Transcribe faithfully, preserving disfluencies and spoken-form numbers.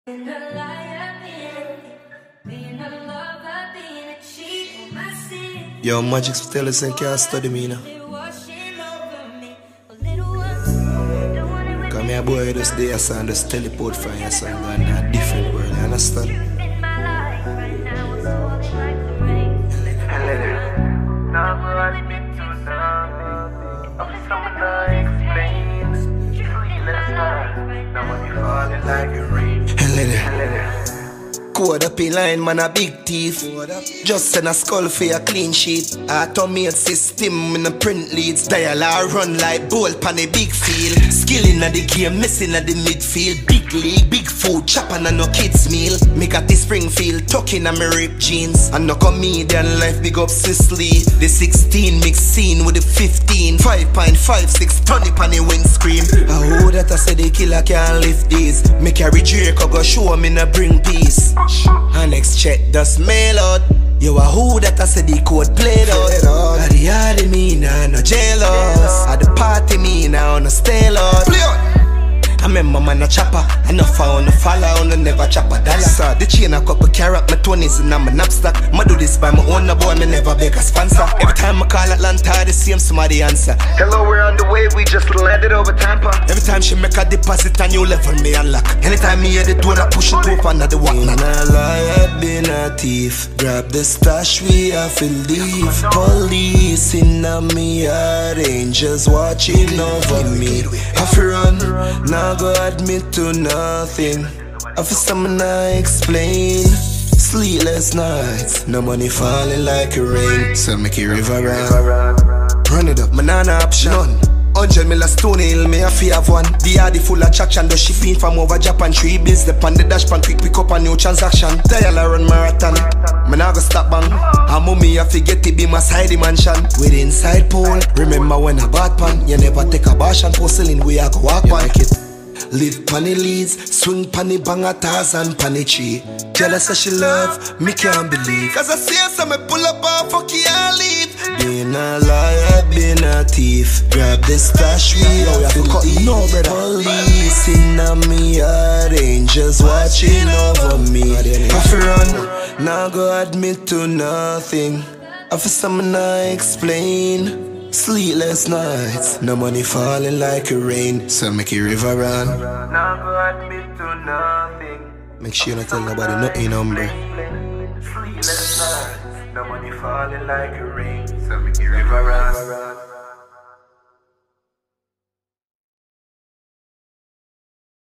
Being a liar, being, being a lover, being a cheat on my sin. Yo, Magic's tell us and can't study me now. Come here, boy, just there, son, just teleport from your son, going in a different world, you understand? Code up in line, man, a big thief. Just send a skull for a clean sheet. Automate system in the print leads. Dial a run like ball pan a big field. Skilling at the game, missing at the midfield. Big league, big food, chopping and no kids meal. Make at the Springfield, tucking on my ripped jeans. And no comedian life, big up Sicily. The sixteen mixed scene with the fifteen. five point five six ton up on the windscreen. I heard that I said the killer can't lift these. Me carry Draco, go show him in a bring peace. And next check does mail out. You a who that I said the code played out. At the yard me now no jealous. At the party me now no stay out. I remember man a chopper. I no found no follow, no never chop a dollar. So the chain a couple carrot, my twenties in my knapsack. Ma do this by my own, no boy, me never beg a sponsor. Every time I call Atlanta, the same somebody answer. Hello, we're on the way, we just landed over Tampa. Every time she make a deposit, a new level me unlock. Anytime me hear the door, I push it open at the walk. Been a liar, been a thief. Grab the stash, we have to leave. Police in a me yard, angels watching over me. Have to run, now go admit to nothing. I feel something I explain. Sleepless nights, no money falling like a rain. So make it river run. Run it up, man, no option. None. Hundred mil a stone hill, me a fee have one. The yard full of traction, the shipping from over Japan. Three bills, the pan the dash pan, quick pick up a new transaction. Dial a run marathon, me nah go stop bang. And mommy a forget it be my side mansion. With inside pool, remember when I bought pan. You never take a bash and porcelain, we a go walk pan. Like it. Live panny leads, swing panny bang a Tarzan panny tree. Jealous as she love, me can't believe. Cause I see her, so me pull up and fuck you and leave. Been a liar, been a thief. Grab the stash, we have to leave. No, brother. Police in a me yard, angels watching over me. I feel run, now go admit to nothing. I feel something I explain. Sleepless nights, no money falling like a rain. So make it river run. Now go admit to nothing. Make sure you don't tell nobody nothing number. Sleepless nights, no money falling like a rain. So make it river run.